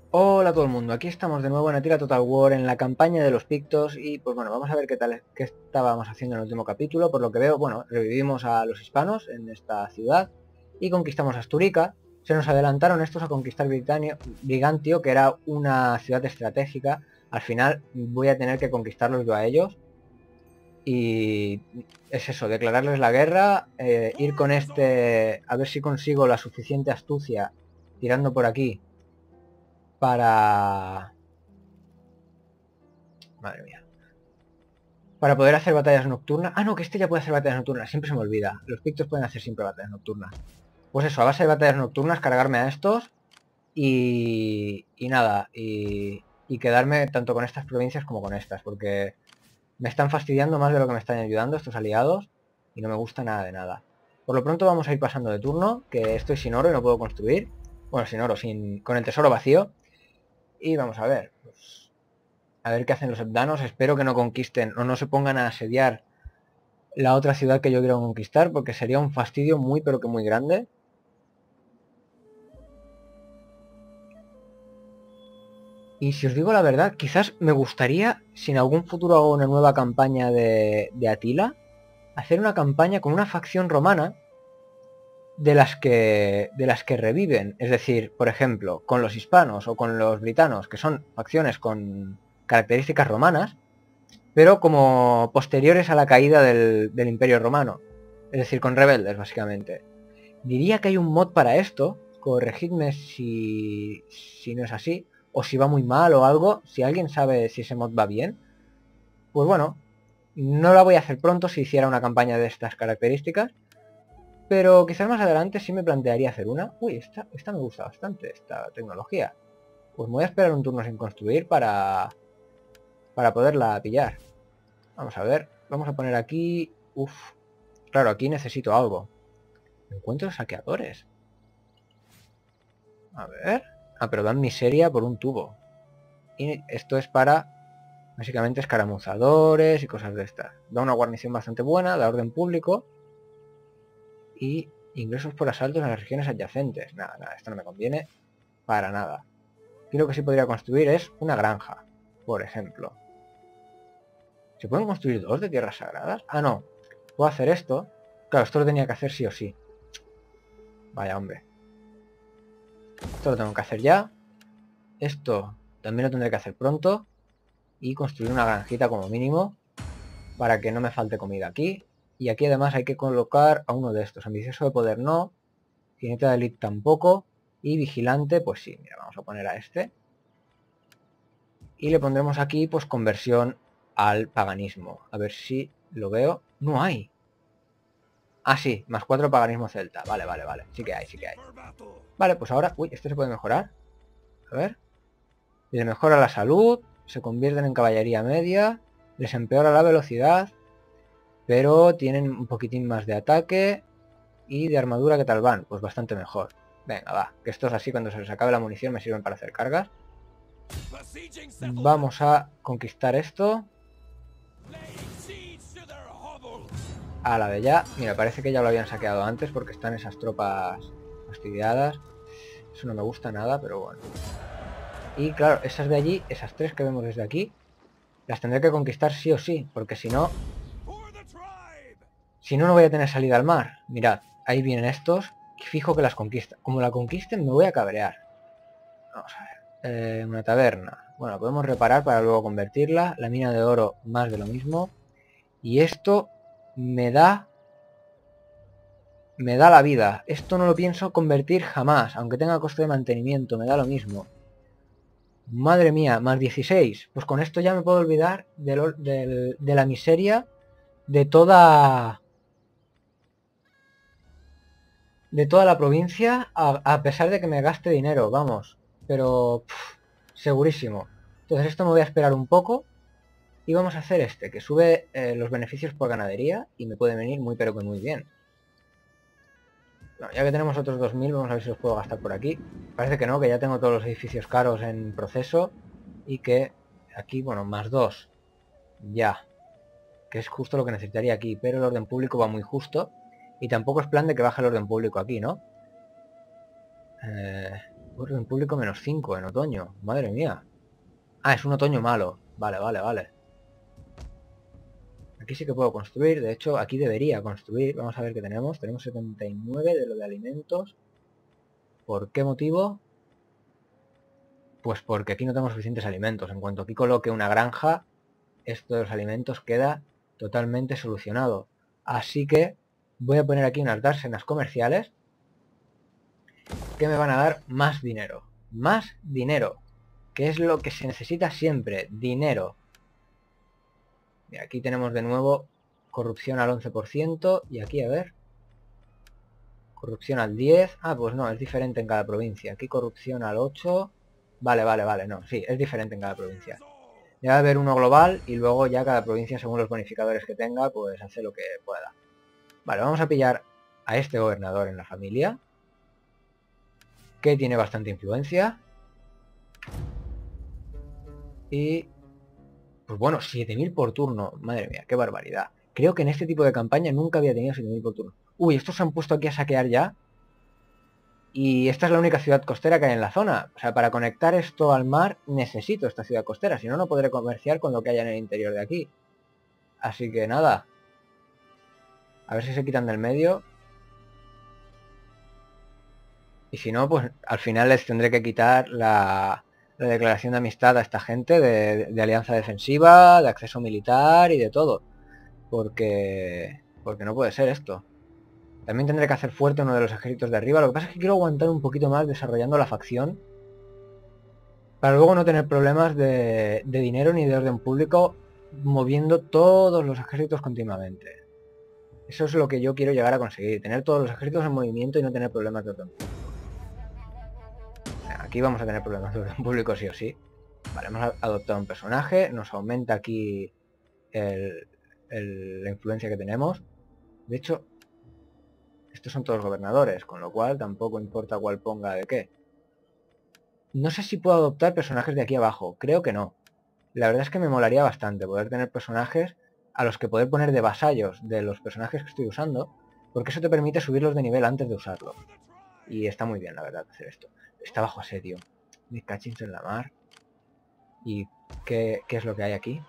Hola a todo el mundo, aquí estamos de nuevo en Atila Total War en la campaña de los Pictos y pues bueno, vamos a ver qué estábamos haciendo en el último capítulo. Por lo que veo, bueno, revivimos a los hispanos en esta ciudad y conquistamos Asturica. Se nos adelantaron estos a conquistar Brigantio, que era una ciudad estratégica. Al final voy a tener que conquistarlos yo a ellos y es eso, declararles la guerra, ir con este, a ver si consigo la suficiente astucia tirando por aquí para... Madre mía. Para poder hacer batallas nocturnas. Ah, no, que este ya puede hacer batallas nocturnas. Siempre se me olvida. Los pictos pueden hacer siempre batallas nocturnas. Pues eso, a base de batallas nocturnas, cargarme a estos y nada. Y quedarme tanto con estas provincias como con estas. Porque me están fastidiando más de lo que me están ayudando estos aliados. Y no me gusta nada de nada. Por lo pronto vamos a ir pasando de turno. Que estoy sin oro y no puedo construir. Bueno, sin oro, con el tesoro vacío. Y vamos a ver. Pues, a ver qué hacen los hebdanos. Espero que no conquisten o no se pongan a asediar la otra ciudad que yo quiero conquistar, porque sería un fastidio muy pero que muy grande. Y si os digo la verdad, quizás me gustaría, si en algún futuro hago una nueva campaña de Atila, hacer una campaña con una facción romana de las que reviven. Es decir, por ejemplo, con los hispanos o con los britanos, que son facciones con características romanas, pero como posteriores a la caída del Imperio Romano. Es decir, con rebeldes, básicamente. Diría que hay un mod para esto. Corregidme si no es así. O si va muy mal o algo. Si alguien sabe si ese mod va bien. Pues bueno, no la voy a hacer pronto si hiciera una campaña de estas características. Pero quizás más adelante sí me plantearía hacer una. Uy, esta me gusta bastante, esta tecnología. Pues me voy a esperar un turno sin construir para poderla pillar. Vamos a ver. Vamos a poner aquí... Uf. Claro, aquí necesito algo. Encuentro saqueadores. A ver. Ah, pero dan miseria por un tubo. Y esto es para, básicamente, escaramuzadores y cosas de estas. Da una guarnición bastante buena, da orden público. Y ingresos por asaltos en las regiones adyacentes. Nada, nada, esto no me conviene para nada. Aquí lo que sí podría construir es una granja, por ejemplo. ¿Se pueden construir dos de tierras sagradas? Ah, no. Puedo hacer esto. Claro, esto lo tenía que hacer sí o sí. Vaya, hombre. Esto lo tengo que hacer ya. Esto también lo tendré que hacer pronto. Y construir una granjita como mínimo, para que no me falte comida aquí. Y aquí además hay que colocar a uno de estos. Ambicioso de poder no. Jinete de elite tampoco. Y vigilante, pues sí, mira, vamos a poner a este. Y le pondremos aquí, pues, conversión al paganismo. A ver si lo veo. No hay. Ah, sí, más 4 paganismo celta. Vale, vale, vale. Sí que hay, sí que hay. Vale, pues ahora... Uy, este se puede mejorar. A ver. Les mejora la salud. Se convierten en caballería media. Les empeora la velocidad. Pero tienen un poquitín más de ataque. Y de armadura, ¿qué tal van? Pues bastante mejor. Venga, va. Que estos así cuando se les acabe la munición me sirven para hacer cargas. Vamos a conquistar esto. A la de ya. Mira, parece que ya lo habían saqueado antes porque están esas tropas fastidiadas. Eso no me gusta nada, pero bueno. Y claro, esas de allí, esas tres que vemos desde aquí, las tendré que conquistar sí o sí, porque si no... Si no, no voy a tener salida al mar. Mirad, ahí vienen estos. Fijo que las conquistan. Como la conquisten, me voy a cabrear. Vamos a ver. Una taberna. Bueno, podemos reparar para luego convertirla. La mina de oro, más de lo mismo. Y esto me da... Me da la vida. Esto no lo pienso convertir jamás. Aunque tenga coste de mantenimiento, me da lo mismo. Madre mía, más 16. Pues con esto ya me puedo olvidar de la miseria de toda... De toda la provincia, a pesar de que me gaste dinero, vamos. Pero... segurísimo. Entonces esto me voy a esperar un poco. Y vamos a hacer este, que sube los beneficios por ganadería. Y me puede venir muy pero que muy bien. Bueno, ya que tenemos otros 2000, vamos a ver si los puedo gastar por aquí. Parece que no, que ya tengo todos los edificios caros en proceso. Y que aquí, bueno, más 2. Ya. Que es justo lo que necesitaría aquí. Pero el orden público va muy justo. Y tampoco es plan de que baje el orden público aquí, ¿no? Orden público -5 en otoño. Madre mía. Ah, es un otoño malo. Vale, vale, vale. Aquí sí que puedo construir. De hecho, aquí debería construir. Vamos a ver qué tenemos. Tenemos 79 de lo de alimentos. ¿Por qué motivo? Pues porque aquí no tenemos suficientes alimentos. En cuanto aquí coloque una granja, esto de los alimentos queda totalmente solucionado. Así que voy a poner aquí unas dársenas comerciales que me van a dar más dinero. Más dinero. Que es lo que se necesita siempre. Dinero. Y aquí tenemos de nuevo corrupción al 11%. Y aquí, a ver. Corrupción al 10. Ah, pues no, es diferente en cada provincia. Aquí corrupción al 8. Vale, vale, vale. No, sí, es diferente en cada provincia. Debe haber uno global y luego ya cada provincia, según los bonificadores que tenga, pues hace lo que pueda. Vale, vamos a pillar a este gobernador en la familia, que tiene bastante influencia. Y, pues bueno, 7000 por turno. Madre mía, qué barbaridad. Creo que en este tipo de campaña nunca había tenido 7000 por turno. Uy, estos se han puesto aquí a saquear ya. Y esta es la única ciudad costera que hay en la zona. O sea, para conectar esto al mar necesito esta ciudad costera. Si no, no podré comerciar con lo que haya en el interior de aquí. Así que nada. A ver si se quitan del medio. Y si no, pues al final les tendré que quitar la declaración de amistad a esta gente de alianza defensiva, de acceso militar y de todo. Porque no puede ser esto. También tendré que hacer fuerte uno de los ejércitos de arriba. Lo que pasa es que quiero aguantar un poquito más desarrollando la facción. Para luego no tener problemas de dinero ni de orden público moviendo todos los ejércitos continuamente. Eso es lo que yo quiero llegar a conseguir. Tener todos los ejércitos en movimiento y no tener problemas de orden público. Aquí vamos a tener problemas de orden público sí o sí. Vale, hemos adoptado un personaje. Nos aumenta aquí la influencia que tenemos. De hecho, estos son todos gobernadores, con lo cual tampoco importa cuál ponga de qué. No sé si puedo adoptar personajes de aquí abajo. Creo que no. La verdad es que me molaría bastante poder tener personajes a los que poder poner de vasallos de los personajes que estoy usando, porque eso te permite subirlos de nivel antes de usarlos. Y está muy bien, la verdad, hacer esto. Está bajo asedio. Mis cachins en la mar. ¿Y qué es lo que hay aquí?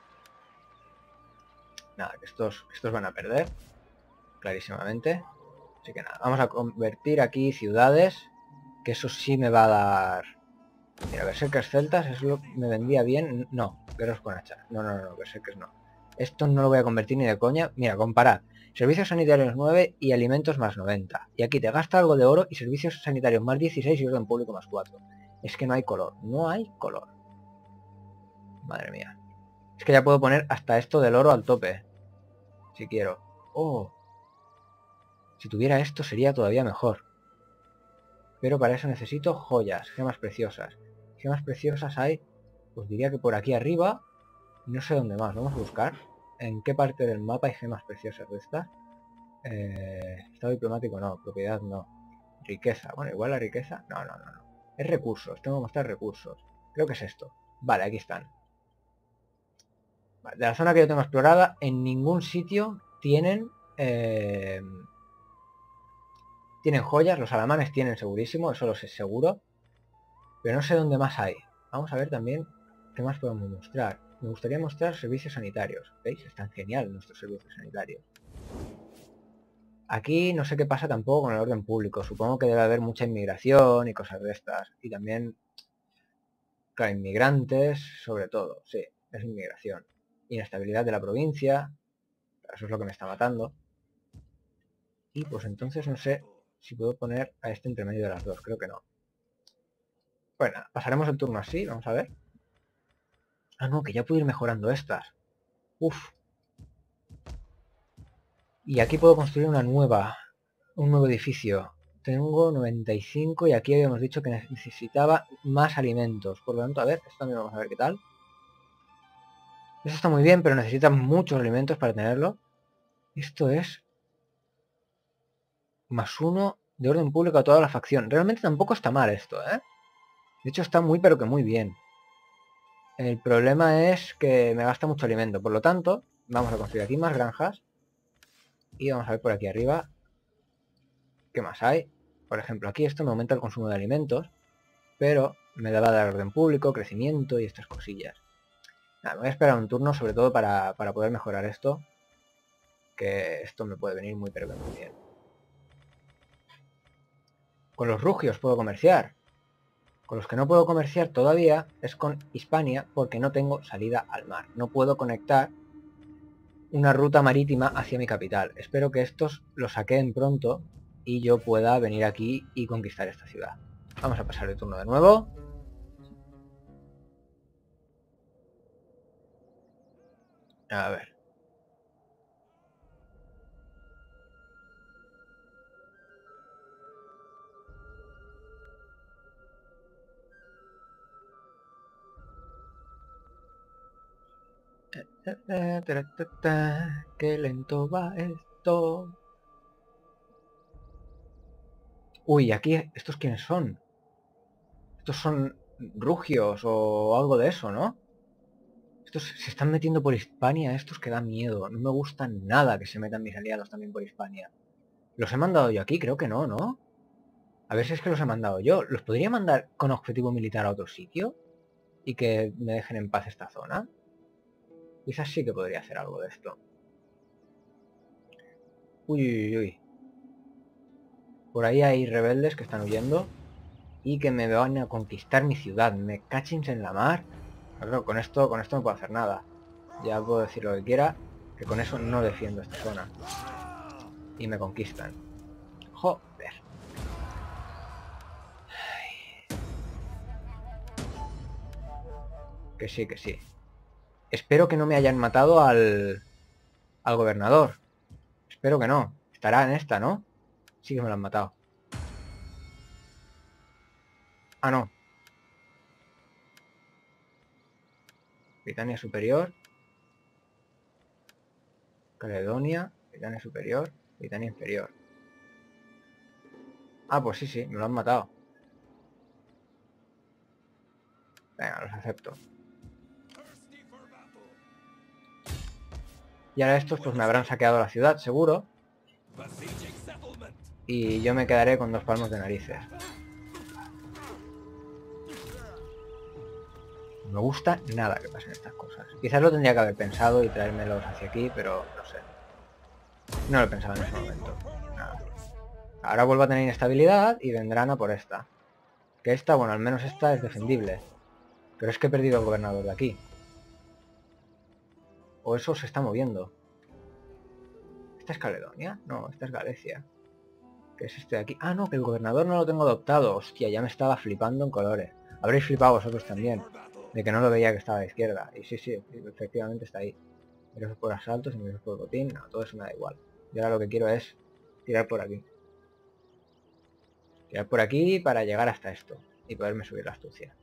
Nada, que estos van a perder. Clarísimamente. Así que nada, vamos a convertir aquí ciudades. Que eso sí me va a dar... Mira, berserkers celtas, eso me vendría bien. No, guerreros con hacha. No, berserkers no. Esto no lo voy a convertir ni de coña. Mira, comparad. Servicios sanitarios 9 y alimentos más 90. Y aquí te gasta algo de oro y servicios sanitarios más 16 y orden público más 4. Es que no hay color. No hay color. Madre mía. Es que ya puedo poner hasta esto del oro al tope. Si quiero. Oh. Si tuviera esto sería todavía mejor. Pero para eso necesito joyas, gemas preciosas. Gemas preciosas hay, pues diría que por aquí arriba. No sé dónde más. Vamos a buscar. ¿En qué parte del mapa hay gemas preciosas de estas? Estado diplomático no. Propiedad no. Riqueza. Bueno, igual la riqueza. No. Es recursos. Tengo que mostrar recursos. Creo que es esto. Vale, aquí están. Vale, de la zona que yo tengo explorada, en ningún sitio tienen... tienen joyas. Los alamanes tienen segurísimo. Eso lo sé seguro. Pero no sé dónde más hay. Vamos a ver también qué más podemos mostrar. Me gustaría mostrar servicios sanitarios. ¿Veis? Están genial nuestros servicios sanitarios. Aquí no sé qué pasa tampoco con el orden público. Supongo que debe haber mucha inmigración y cosas de estas. Y también, claro, inmigrantes, sobre todo. Sí, es inmigración. Inestabilidad de la provincia. Eso es lo que me está matando. Y pues entonces no sé si puedo poner a este entre medio de las dos. Creo que no. Bueno, pasaremos el turno así. Vamos a ver. Ah, no, que ya puedo ir mejorando estas. Uf. Y aquí puedo construir un nuevo edificio. Tengo 95 y aquí habíamos dicho que necesitaba más alimentos. Por lo tanto, a ver, esto también vamos a ver qué tal. Eso está muy bien, pero necesita muchos alimentos para tenerlo. Esto es +1 de orden público a toda la facción. Realmente tampoco está mal esto, ¿eh? De hecho está muy pero que muy bien. El problema es que me gasta mucho alimento. Por lo tanto, vamos a construir aquí más granjas. Y vamos a ver por aquí arriba. ¿Qué más hay? Por ejemplo, aquí esto me aumenta el consumo de alimentos. pero me daba de orden público, crecimiento y estas cosillas. Nada, me voy a esperar un turno, sobre todo para poder mejorar esto, que esto me puede venir muy pero que muy bien. Con los rugios puedo comerciar. Con los que no puedo comerciar todavía es con Hispania, porque no tengo salida al mar. No puedo conectar una ruta marítima hacia mi capital. Espero que estos lo saquen pronto y yo pueda venir aquí y conquistar esta ciudad. Vamos a pasar el turno de nuevo. A ver. Qué lento va esto. Uy, aquí, ¿estos quiénes son? Estos son rugios o algo de eso, ¿no? Estos se están metiendo por Hispania, estos que dan miedo. No me gusta nada que se metan mis aliados también por Hispania. ¿Los he mandado yo aquí? Creo que no, ¿no? A ver si es que los he mandado yo. ¿Los podría mandar con objetivo militar a otro sitio? Y que me dejen en paz esta zona. Quizás sí que podría hacer algo de esto. Uy, uy, uy. Por ahí hay rebeldes que están huyendo. Y que me van a conquistar mi ciudad. Me cachins en la mar. Claro, con esto no puedo hacer nada. Ya puedo decir lo que quiera. Que con eso no defiendo esta zona. Y me conquistan. Joder. Que sí, que sí. Espero que no me hayan matado al gobernador. Espero que no. Estará en esta, ¿no? Sí que me lo han matado. Ah, no. Britania Superior. Caledonia. Britania Superior. Britania Inferior. Ah, pues sí, sí. Me lo han matado. Venga, los acepto. Y ahora estos pues me habrán saqueado la ciudad, seguro. Y yo me quedaré con 2 palmos de narices. No me gusta nada que pasen estas cosas. Quizás lo tendría que haber pensado y traérmelos hacia aquí, pero no sé. No lo he pensado en ese momento. Nada. Ahora vuelvo a tener inestabilidad y vendrán a por esta. Que esta, bueno, al menos esta es defendible. Pero es que he perdido al gobernador de aquí. O eso se está moviendo. ¿Esta es Caledonia? No, esta es Galicia. ¿Qué es este de aquí? Ah, no, que el gobernador no lo tengo adoptado. Hostia, ya me estaba flipando en colores. Habréis flipado vosotros también. De que no lo veía que estaba a la izquierda. Y sí, sí, efectivamente está ahí. Ingresos por asaltos, ingresos por botín. No, todo eso me da igual. Y ahora lo que quiero es tirar por aquí. Tirar por aquí para llegar hasta esto. Y poderme subir la astucia.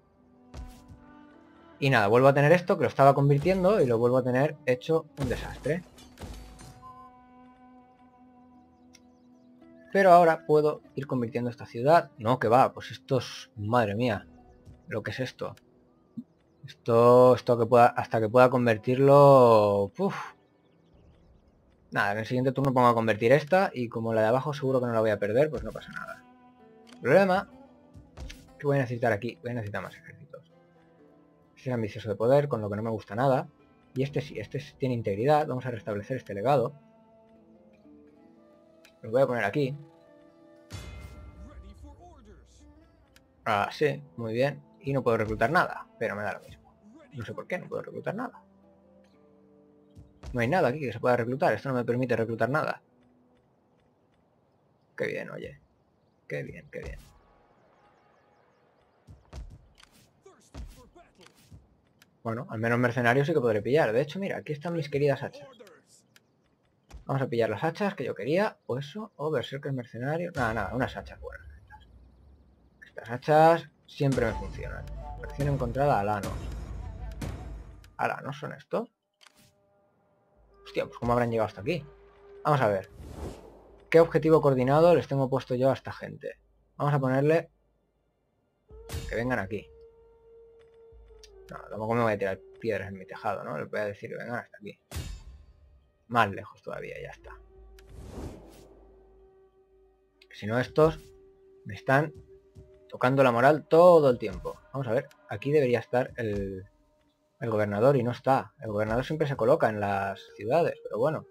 Y nada, vuelvo a tener esto que lo estaba convirtiendo y lo vuelvo a tener hecho un desastre. Pero ahora puedo ir convirtiendo esta ciudad. No, que va, pues esto es... Madre mía. ¿Lo que es esto? Esto que pueda... Hasta que pueda convertirlo... Uf. Nada, en el siguiente turno pongo a convertir esta. Y como la de abajo seguro que no la voy a perder, pues no pasa nada. El problema... que voy a necesitar aquí. Voy a necesitar más ejércitos. Este es ambicioso de poder, con lo que no me gusta nada. Y este sí, este tiene integridad. Vamos a restablecer este legado. Lo voy a poner aquí. Ah, sí, muy bien. Y no puedo reclutar nada, pero me da lo mismo. No sé por qué, no puedo reclutar nada. No hay nada aquí que se pueda reclutar. Esto no me permite reclutar nada. Qué bien, oye. Qué bien, qué bien. Bueno, al menos mercenarios sí que podré pillar. De hecho, mira, aquí están mis queridas hachas. Vamos a pillar las hachas que yo quería. O eso, o berserkers mercenarios. Nada, nada, unas hachas buenas. Estas hachas siempre me funcionan. Acción encontrada alanos. ¿Alanos son estos? Hostia, pues ¿cómo habrán llegado hasta aquí? Vamos a ver. ¿Qué objetivo coordinado les tengo puesto yo a esta gente? Vamos a ponerle... que vengan aquí. No, tampoco me voy a tirar piedras en mi tejado, ¿no? Les voy a decir que vengan hasta aquí. Más lejos todavía, ya está. Si no, estos me están Tocando la moral todo el tiempo. Vamos a ver, aquí debería estar el gobernador y no está. El gobernador siempre se coloca en las ciudades, pero bueno.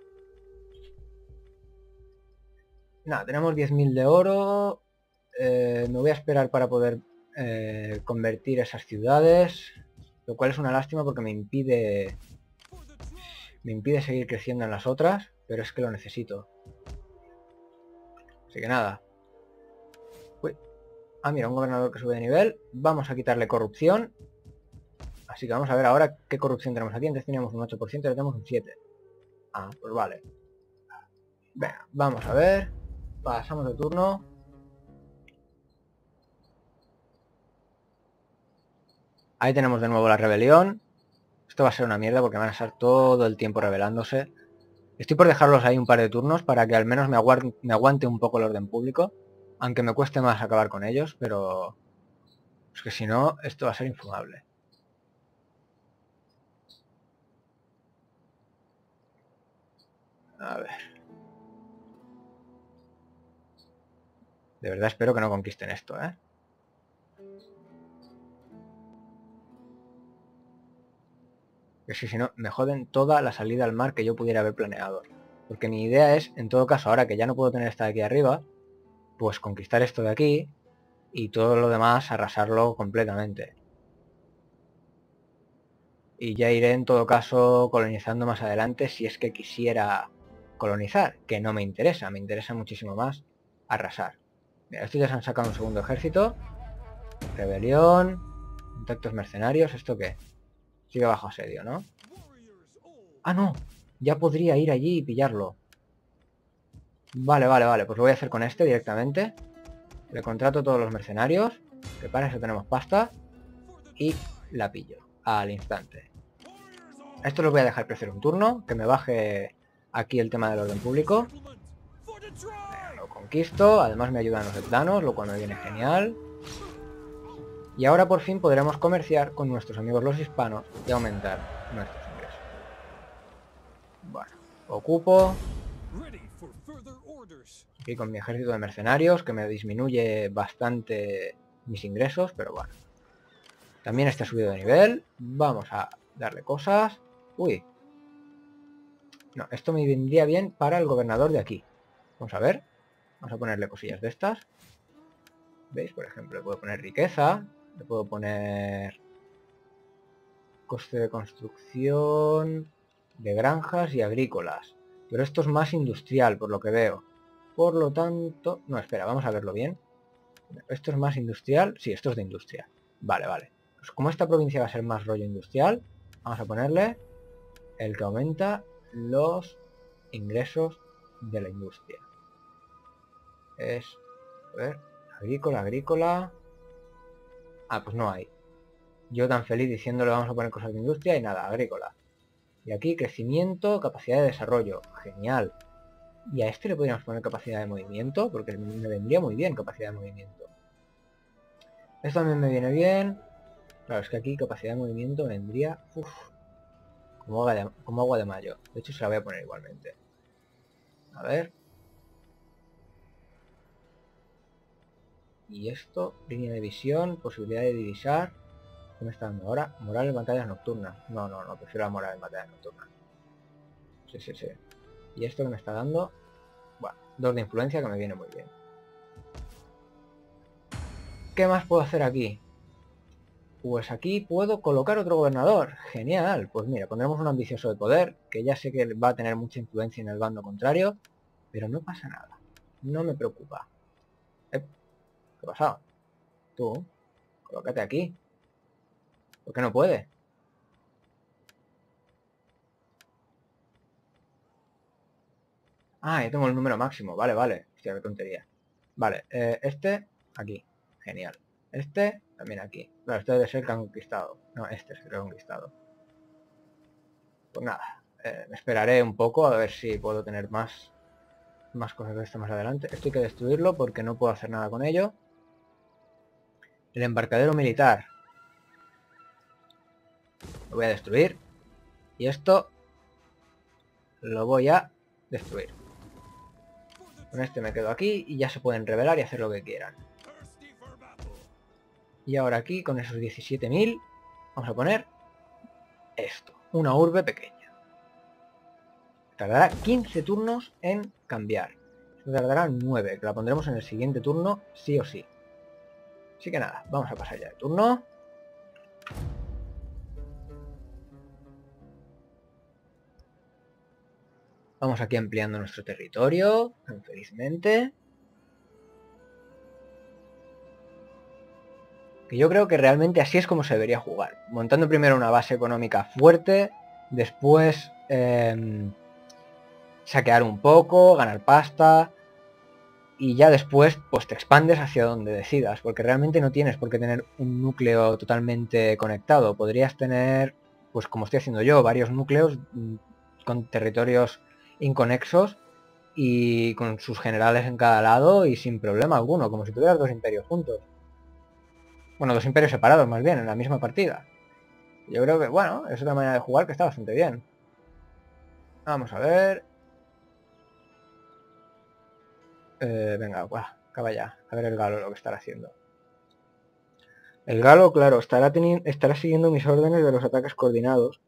Nada, tenemos 10.000 de oro. Me voy a esperar para poder convertir esas ciudades, lo cual es una lástima porque me impide seguir creciendo en las otras, pero es que lo necesito. Así que nada. Uy. Ah, mira, un gobernador que sube de nivel. Vamos a quitarle corrupción. Así que vamos a ver ahora qué corrupción tenemos aquí. Antes teníamos un 8%, ahora tenemos un 7%. Ah, pues vale. Venga, vamos a ver. Pasamos de turno. Ahí tenemos de nuevo la rebelión. Esto va a ser una mierda porque van a estar todo el tiempo rebelándose. Estoy por dejarlos ahí un par de turnos para que al menos me aguante un poco el orden público. Aunque me cueste más acabar con ellos, pero... es que si no, esto va a ser infumable. A ver. De verdad espero que no conquisten esto, ¿eh? Que si no, me joden toda la salida al mar que yo pudiera haber planeado. Porque mi idea es, en todo caso, ahora que ya no puedo tener esta de aquí arriba, pues conquistar esto de aquí y todo lo demás arrasarlo completamente. Y ya iré en todo caso colonizando más adelante si es que quisiera colonizar, que no me interesa muchísimo más arrasar. Mira, estos ya se han sacado un segundo ejército. Rebelión, contactos mercenarios, ¿esto qué? Sigue bajo asedio, ¿no? ¡Ah, no! Ya podría ir allí y pillarlo. Vale, pues lo voy a hacer con este directamente. Le contrato todos los mercenarios, que para eso tenemos pasta, y la pillo al instante. Esto lo voy a dejar crecer un turno, que me baje aquí el tema del orden público. Lo conquisto, además me ayudan los etdanos, lo cual me viene genial. Y ahora por fin podremos comerciar con nuestros amigos los hispanos y aumentar nuestros ingresos. Bueno, ocupo aquí con mi ejército de mercenarios, que me disminuye bastante mis ingresos, pero bueno. También está subido de nivel. Vamos a darle cosas. Uy. No, esto me vendría bien para el gobernador de aquí. Vamos a ver. Vamos a ponerle cosillas de estas. ¿Veis? Por ejemplo, le puedo poner riqueza. Le puedo poner coste de construcción de granjas y agrícolas. Pero esto es más industrial, por lo que veo. Por lo tanto... No, espera, vamos a verlo bien. ¿Esto es más industrial? Sí, esto es de industria. Vale. Pues como esta provincia va a ser más rollo industrial, vamos a ponerle el que aumenta los ingresos de la industria. Es... a ver... agrícola... Ah, pues no hay. Yo tan feliz diciéndole vamos a poner cosas de industria y nada, agrícola. Y aquí crecimiento, capacidad de desarrollo. Genial. Y a este le podríamos poner capacidad de movimiento, porque me vendría muy bien capacidad de movimiento. Esto también me viene bien. Claro, es que aquí capacidad de movimiento vendría... Uf, como agua de mayo. De hecho se la voy a poner igualmente. A ver. Y esto, línea de visión, posibilidad de divisar. ¿Qué me está dando ahora? Moral en batallas nocturnas. No, prefiero la moral en batallas nocturnas. Sí. Y esto que me está dando... Bueno, 2 de influencia que me viene muy bien. ¿Qué más puedo hacer aquí? Pues aquí puedo colocar otro gobernador. Genial. Pues mira, pondremos un ambicioso de poder, que ya sé que va a tener mucha influencia en el bando contrario, pero no pasa nada. No me preocupa. ¿Qué ha pasado? Tú, colócate aquí. ¿Por qué no puede? Ah, ya tengo el número máximo. Vale. Hostia, qué tontería. Vale, este aquí. Genial. Este también aquí. Claro, este debe ser que han conquistado. No, este es el que ha conquistado. Pues nada, me esperaré un poco a ver si puedo tener más cosas de esto más adelante. Esto hay que destruirlo porque no puedo hacer nada con ello. El embarcadero militar. Lo voy a destruir. Y esto lo voy a destruir. Con este me quedo aquí y ya se pueden rebelar y hacer lo que quieran. Y ahora aquí, con esos 17.000, vamos a poner esto, una urbe pequeña. Tardará 15 turnos en cambiar. Esto tardará 9, que la pondremos en el siguiente turno, sí o sí. Así que nada, vamos a pasar ya de turno. Vamos aquí ampliando nuestro territorio, infelizmente. Que yo creo que realmente así es como se debería jugar. Montando primero una base económica fuerte, después saquear un poco, ganar pasta, y ya después pues te expandes hacia donde decidas, porque realmente no tienes por qué tener un núcleo totalmente conectado. Podrías tener, pues como estoy haciendo yo, varios núcleos con territorios inconexos y con sus generales en cada lado y sin problema alguno, como si tuvieras dos imperios juntos. Bueno, dos imperios separados más bien, en la misma partida. Yo creo que, bueno, es otra manera de jugar que está bastante bien. Vamos a ver. Venga, acaba ya. A ver el galo lo que estará haciendo. El galo, claro, estará siguiendo mis órdenes de los ataques coordinados.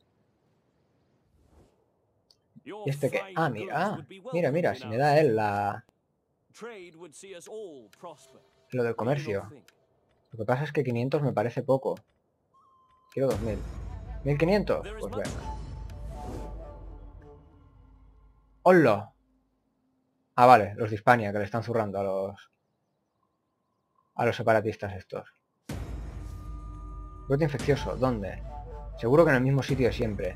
¿Y este qué? Ah, mira, si me da él lo del comercio. Lo que pasa es que 500 me parece poco. Quiero 2000. ¿1500? Pues venga. ¡Hola! Ah, vale, los de Hispania, que le están zurrando a los separatistas estos. Brote infeccioso, ¿dónde? Seguro que en el mismo sitio de siempre.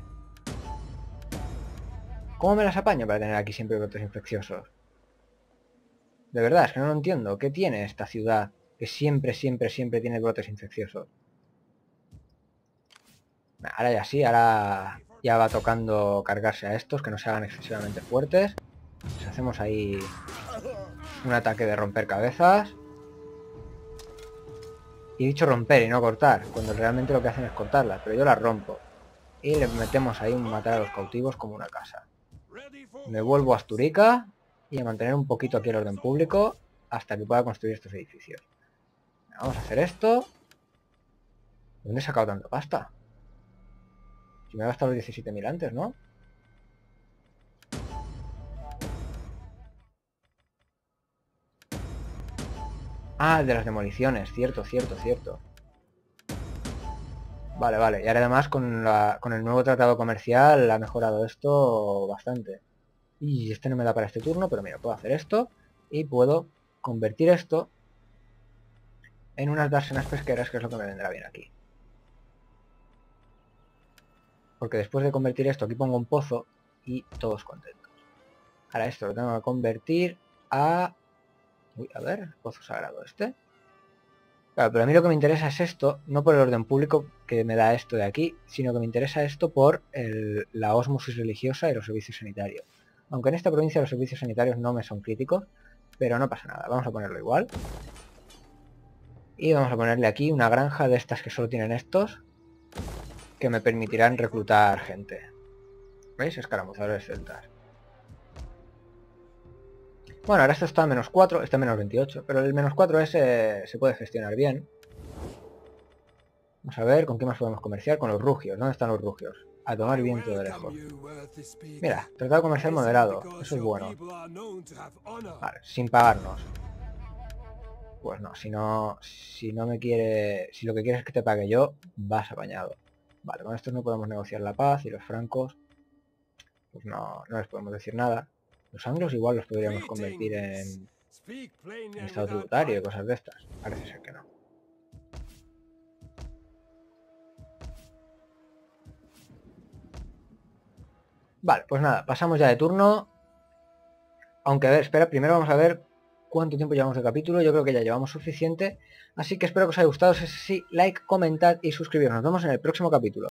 ¿Cómo me las apaño para tener aquí siempre brotes infecciosos? De verdad, es que no lo entiendo. ¿Qué tiene esta ciudad que siempre tiene brotes infecciosos? Ahora ya sí, ahora ya va tocando cargarse a estos, que no se hagan excesivamente fuertes. Pues hacemos ahí un ataque de romper cabezas. Y he dicho romper y no cortar, cuando realmente lo que hacen es cortarlas, pero yo las rompo. Y le metemos ahí un matar a los cautivos como una casa. Me vuelvo a Asturica y a mantener un poquito aquí el orden público hasta que pueda construir estos edificios. Vamos a hacer esto. ¿Dónde he sacado tanta pasta? Si me he gastado los 17.000 antes, ¿no? Ah, el de las demoliciones, cierto. Vale, y ahora además con el nuevo tratado comercial ha mejorado esto bastante. Y este no me da para este turno, pero mira, puedo hacer esto y puedo convertir esto en unas dársenas pesqueras, que es lo que me vendrá bien aquí. Porque después de convertir esto, aquí pongo un pozo y todos contentos. Ahora esto lo tengo que convertir a... Uy, a ver, pozo sagrado este. Claro, pero a mí lo que me interesa es esto, no por el orden público que me da esto de aquí, sino que me interesa esto por la ósmosis religiosa y los servicios sanitarios. Aunque en esta provincia los servicios sanitarios no me son críticos, pero no pasa nada, vamos a ponerlo igual. Y vamos a ponerle aquí una granja de estas que solo tienen estos, que me permitirán reclutar gente. ¿Veis? Escaramuzadores celtas. Bueno, ahora esto está a -4, está a -28, pero el -4 ese se puede gestionar bien. Vamos a ver con qué más podemos comerciar. Con los rugios. ¿Dónde están los rugios? A tomar viento de lejos. Mira, tratado comercial moderado. Eso es bueno. Vale, sin pagarnos. Pues no, si no me quiere... Si lo que quieres es que te pague yo, vas apañado. Vale, con estos no podemos negociar la paz y los francos. Pues no les podemos decir nada. Los anglos igual los podríamos convertir en estado tributario y cosas de estas. Parece ser que no. Vale, pues nada, pasamos ya de turno. Aunque a ver, espera, primero vamos a ver cuánto tiempo llevamos de capítulo. Yo creo que ya llevamos suficiente. Así que espero que os haya gustado. Si es así, like, comentad y suscribiros. Nos vemos en el próximo capítulo.